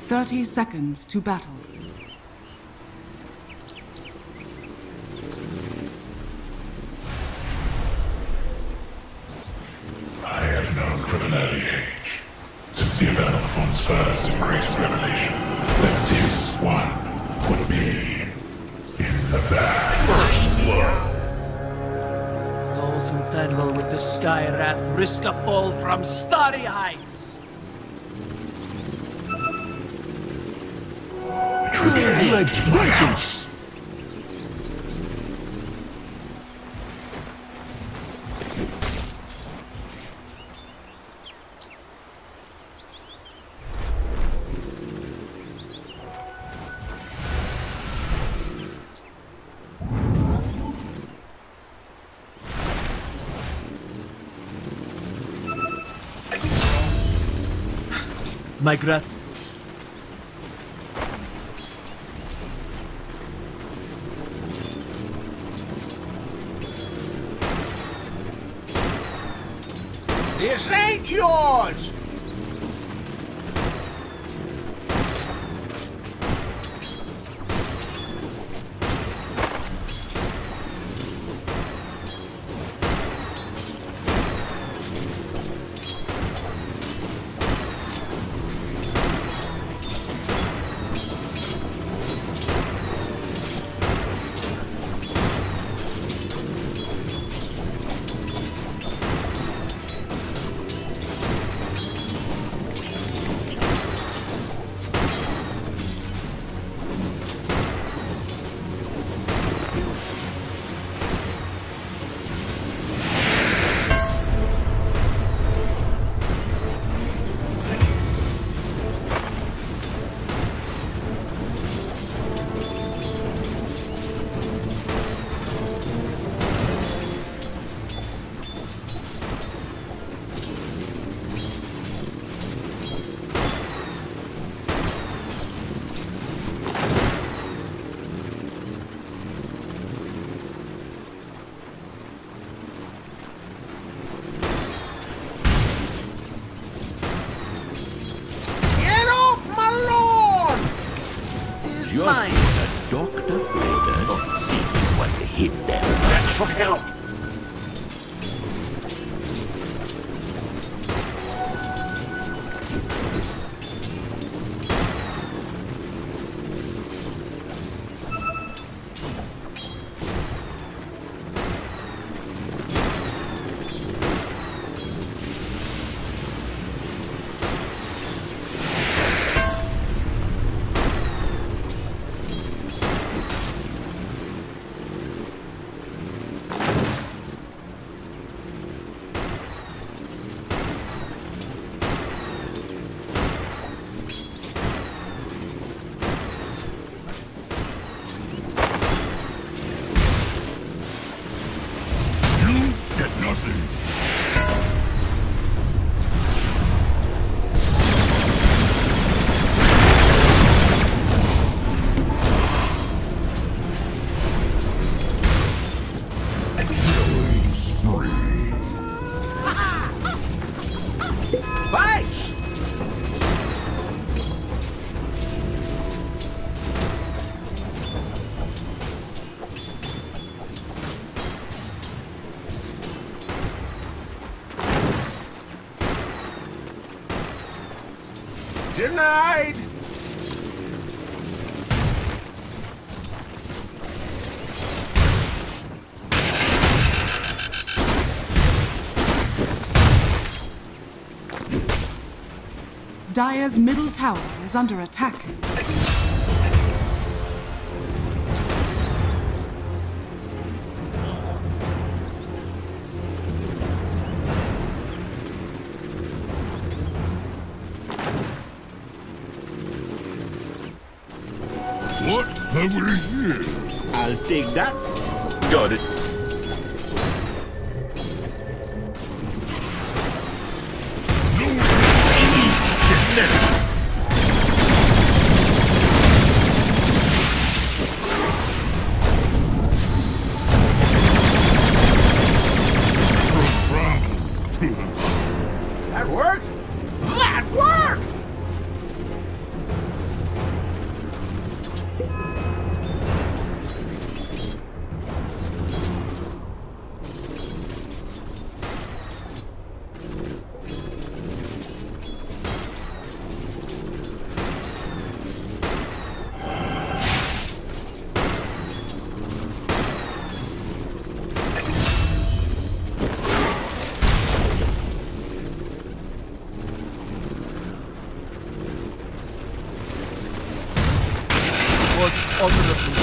30 seconds to battle. I have known from an early age, since the event of Fon's first and greatest revelation, that this one would be in the bag. First blood. Those who tangle with the Sky Wrath risk a fall from starry heights. Vengeance! My grat. This ain't yours! Just what Dr. Vader don't see what hit them. That should help. Denied! Dire's middle tower is under attack. What have we here? I'll take that. Got it. That worked? That worked! most honorable.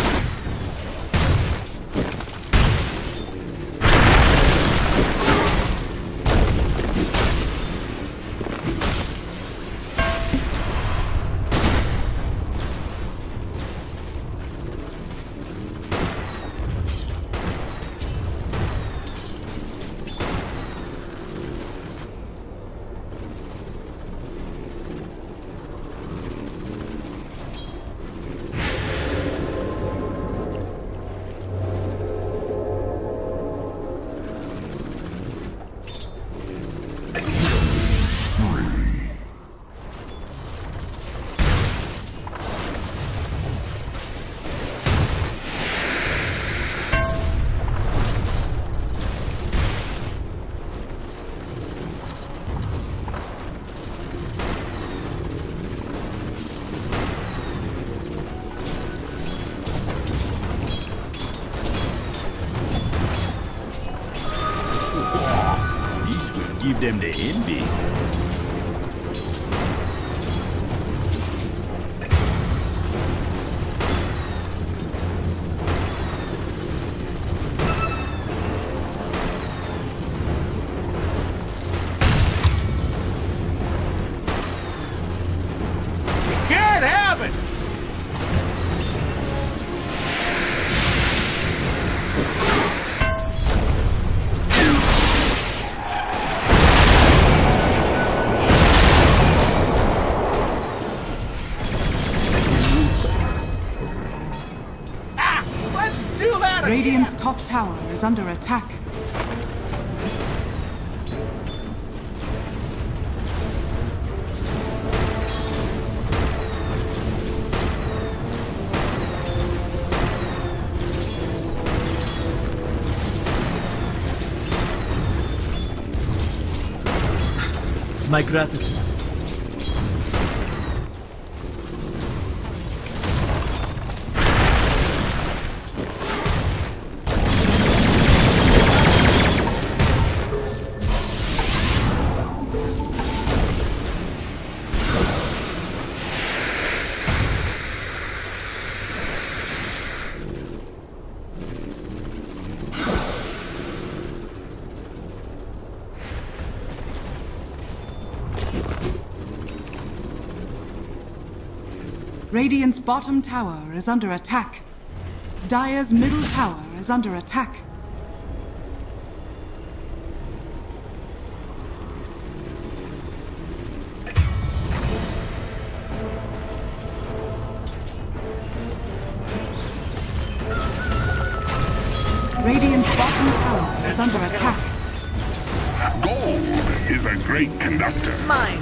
Give them the Indies. Can't have it! Let's do that again! Radiant's top tower is under attack. My gratitude. Radiant's bottom tower is under attack. Dire's middle tower is under attack. Radiant's bottom tower is under attack. Gold is a great conductor. It's mine.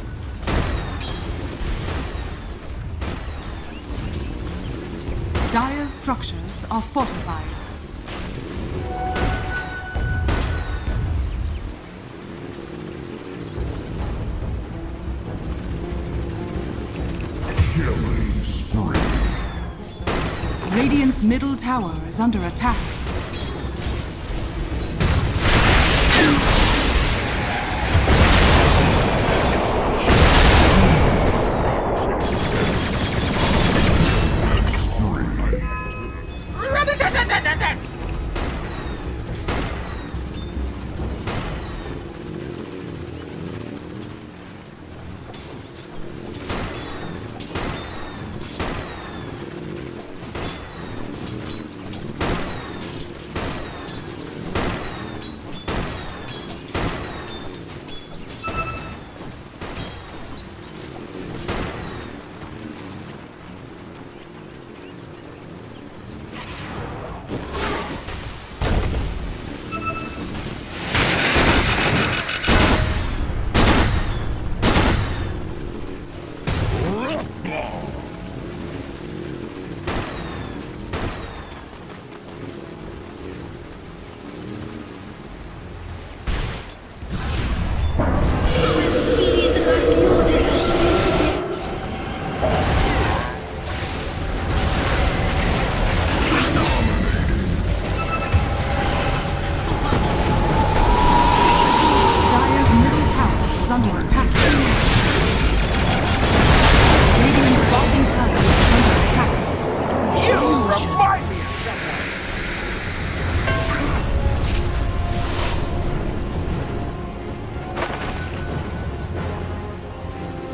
Dire's structures are fortified. Killing spree. Radiant's middle tower is under attack.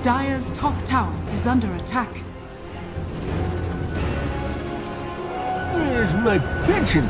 Dire's top tower is under attack. Where's my pension?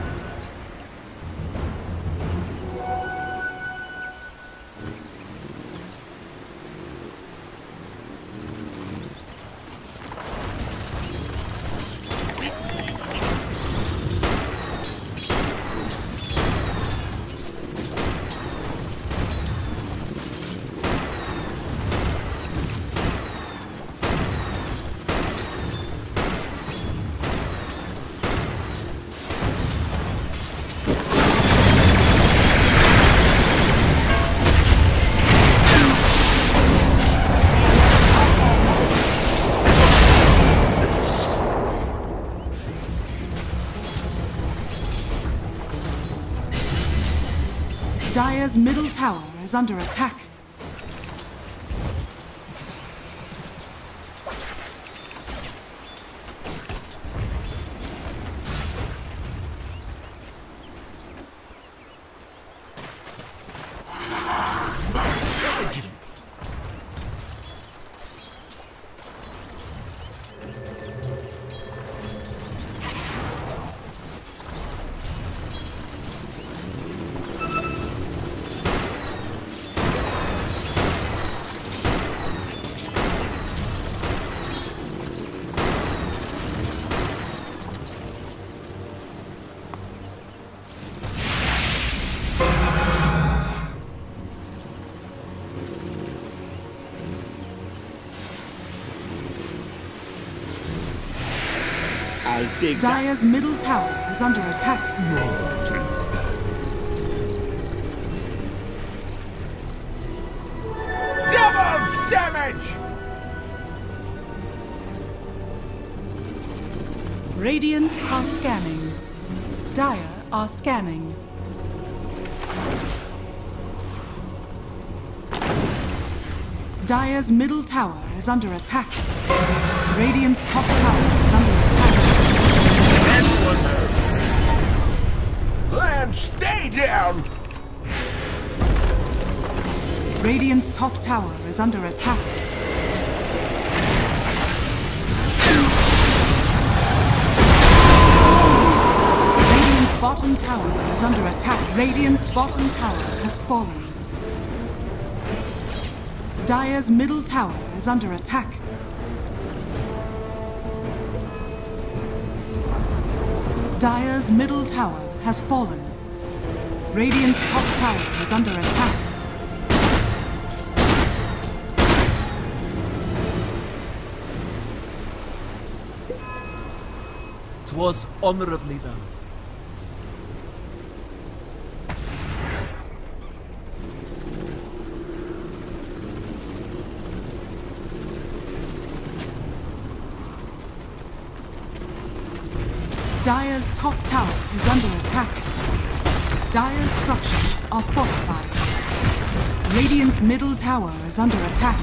Dire's middle tower is under attack. I'll dig Dire's middle tower is under attack. Double damage! Radiant are scanning. Dire are scanning. Dire's middle tower is under attack. Radiant's top tower is under attack. Land, stay down! Radiant's top tower is under attack. Radiant's bottom tower is under attack. Radiant's bottom tower has fallen. Dire's middle tower is under attack. Dire's middle tower has fallen. Radiant's top tower is under attack. Twas honorably done. Dire's top tower is under attack. Dire's structures are fortified. Radiant's middle tower is under attack.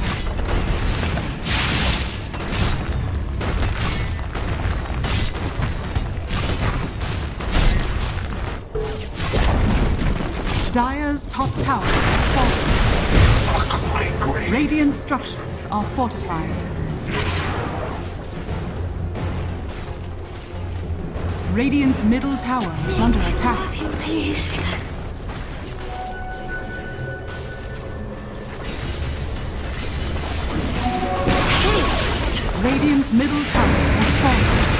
Dire's top tower is fallen. Radiant structures are fortified. Radiant's middle tower is under attack. Radiant's middle tower has fallen.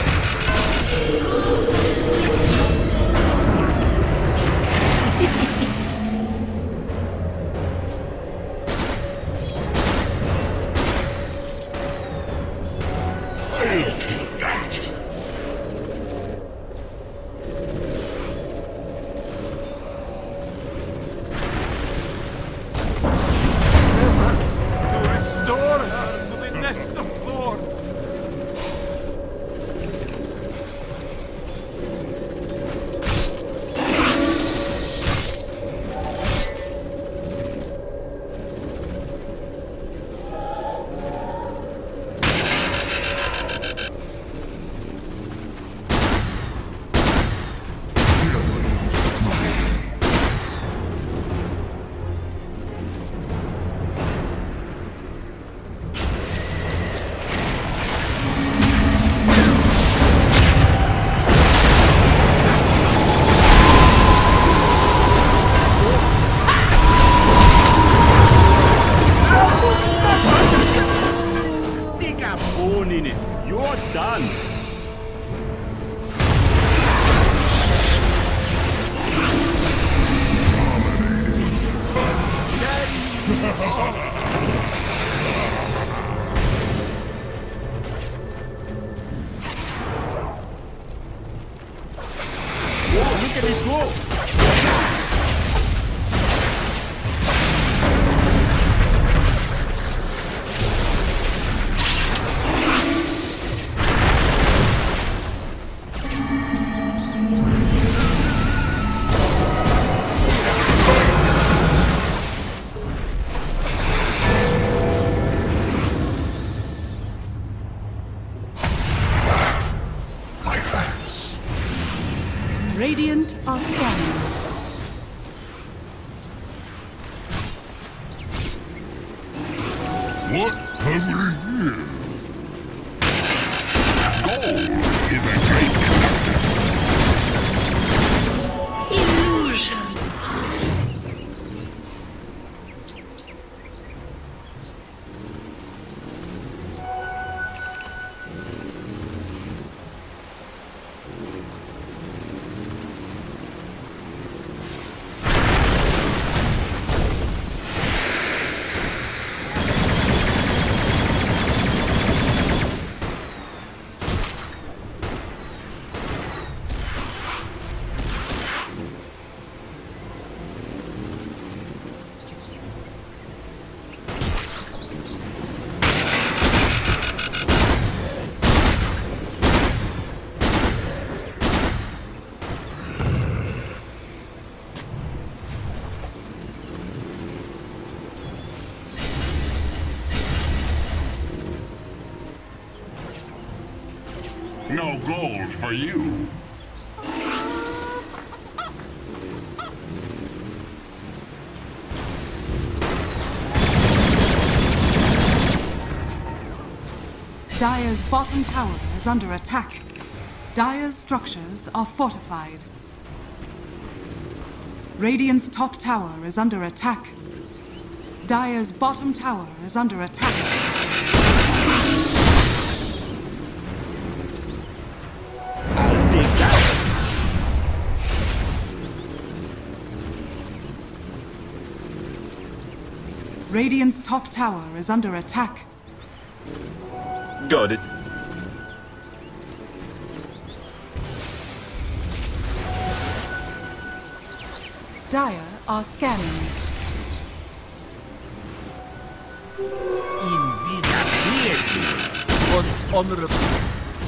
minute. You're done. Whoa, look at it go! Radiant are scanning. What have we here? Gold is a great conductor. Illusion. No gold for you. Dire's bottom tower is under attack. Dire's structures are fortified. Radiant's top tower is under attack. Dire's bottom tower is under attack. I'll take that. Radiant's top tower is under attack. Got it. Dire are scanning. Invisibility was honorable.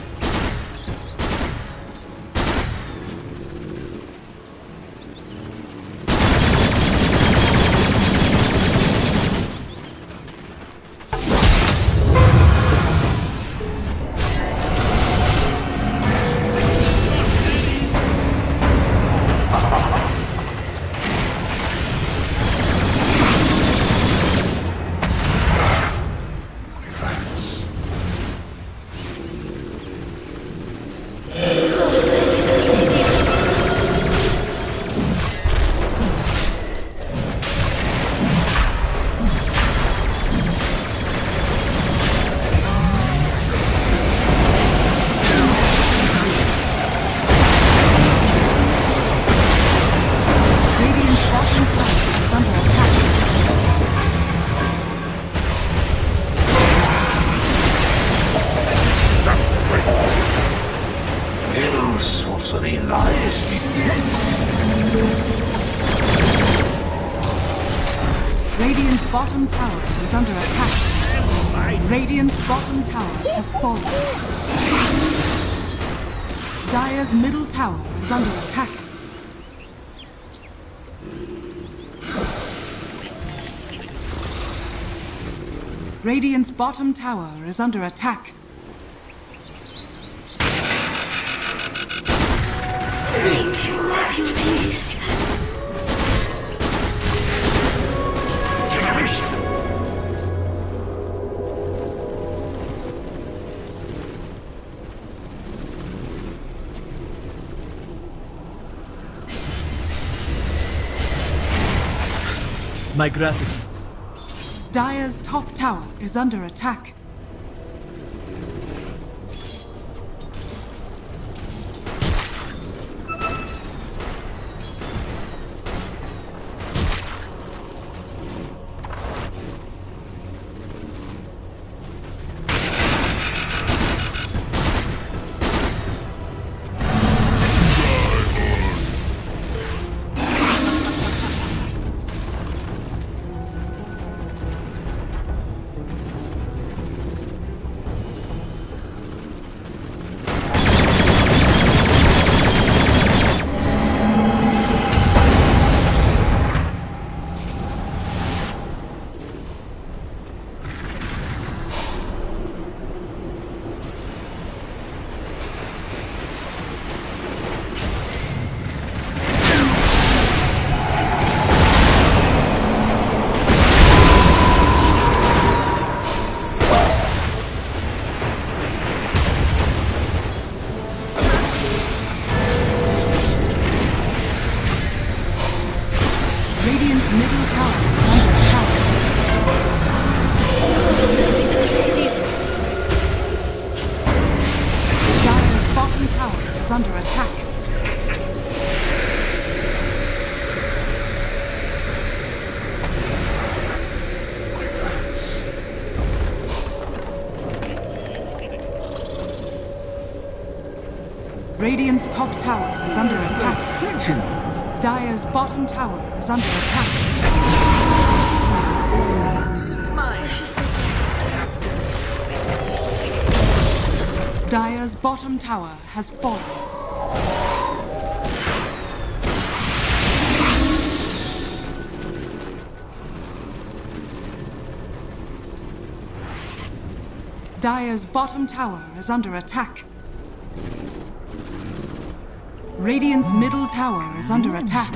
Sorcery lies within. Radiant's bottom tower is under attack. Radiant's bottom tower has fallen. Dire's middle tower is under attack. Radiant's bottom tower is under attack. My gratitude. Dire's top tower is under attack. Radiant's top tower is under attack. Dire's bottom tower is under attack. Dire's bottom tower has fallen. Dire's bottom tower is under attack. Radiant's middle tower is under attack.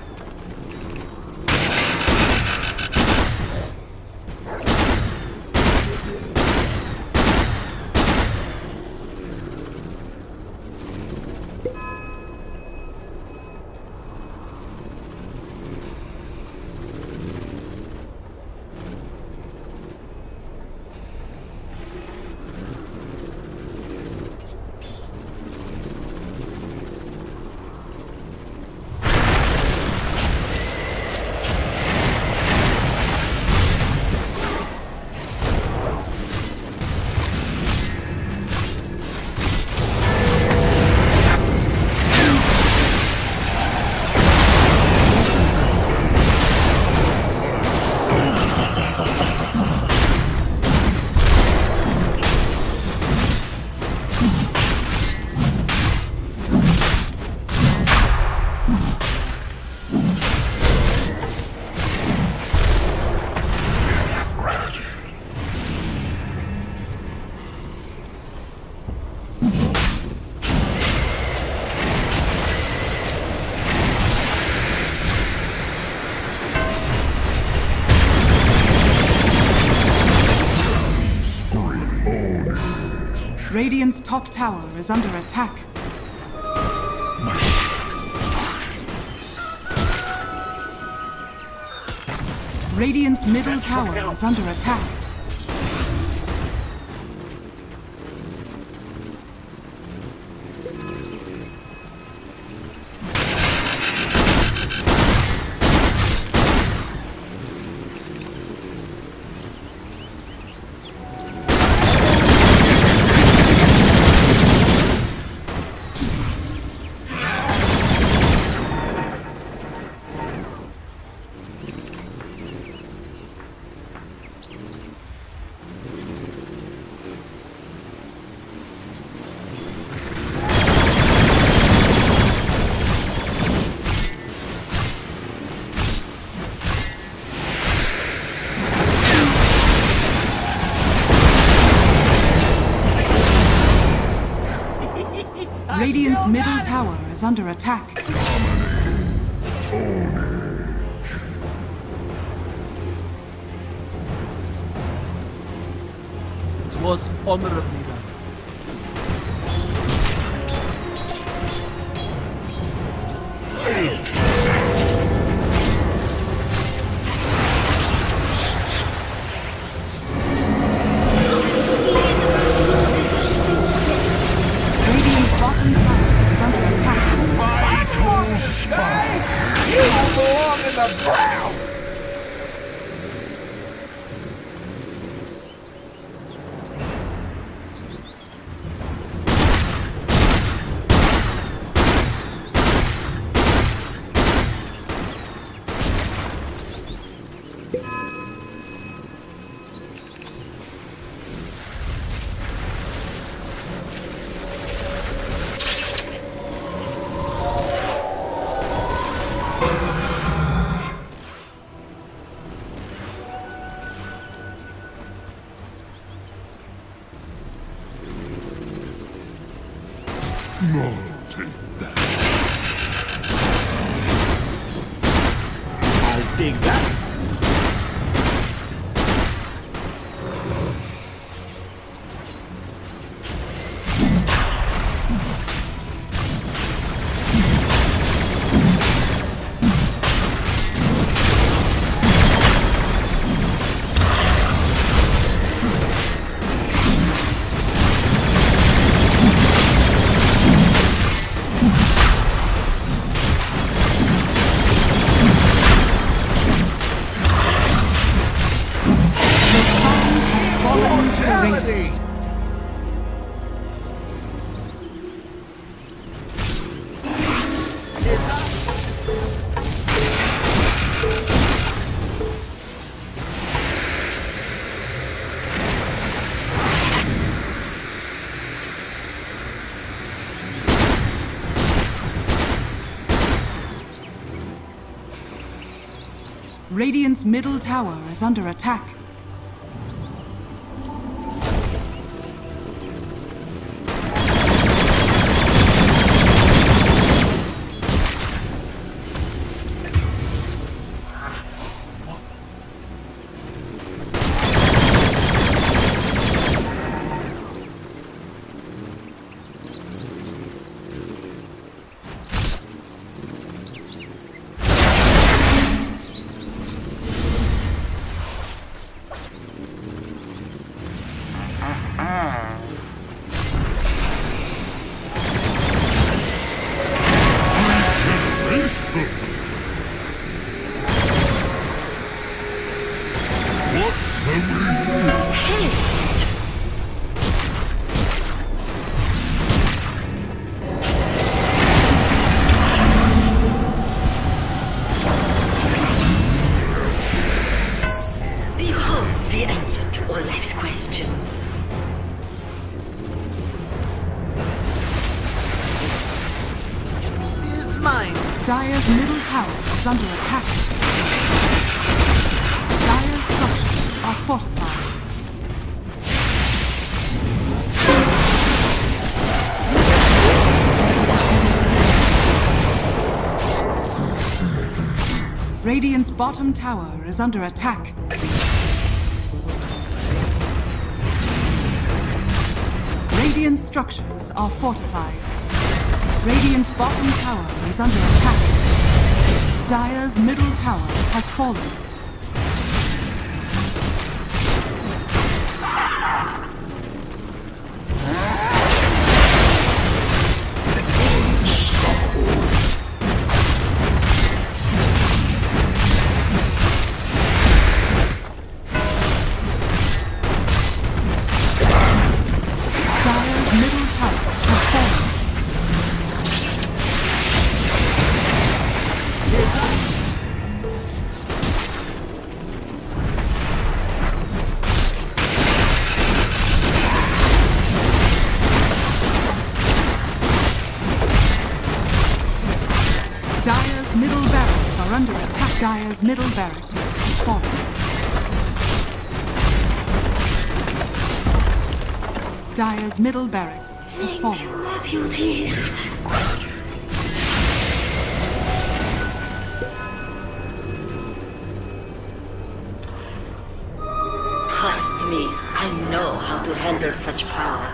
Radiant's top tower is under attack. Radiant's middle tower is under attack. Radiant's middle tower is under attack. It was honorably done. Radiant's bottom tower is under attack. Vital spike! You don't belong in the ground! No, take that. I'll take that. Radiant's middle tower is under attack. Behold the answer to all life's questions. Is mine. Dire's middle tower is under attack. Dire's structures are fortified. Radiant's bottom tower is under attack. Radiant's structures are fortified. Radiant's bottom tower is under attack. Dire's middle tower has fallen. Dire's middle tower has fallen. Dire's middle barracks are under attack. Dire's middle barracks has fallen. Dire's middle barracks has fallen. My beauties. Trust me, I know how to handle such power.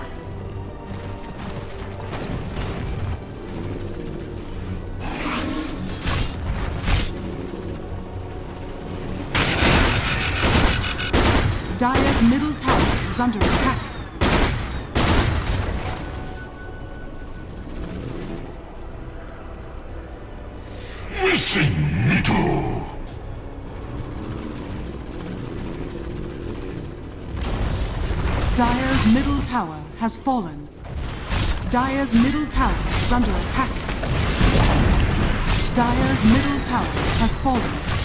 Dire's middle tower is under attack. Missing middle. Dire's middle tower has fallen. Dire's middle tower is under attack. Dire's middle tower has fallen.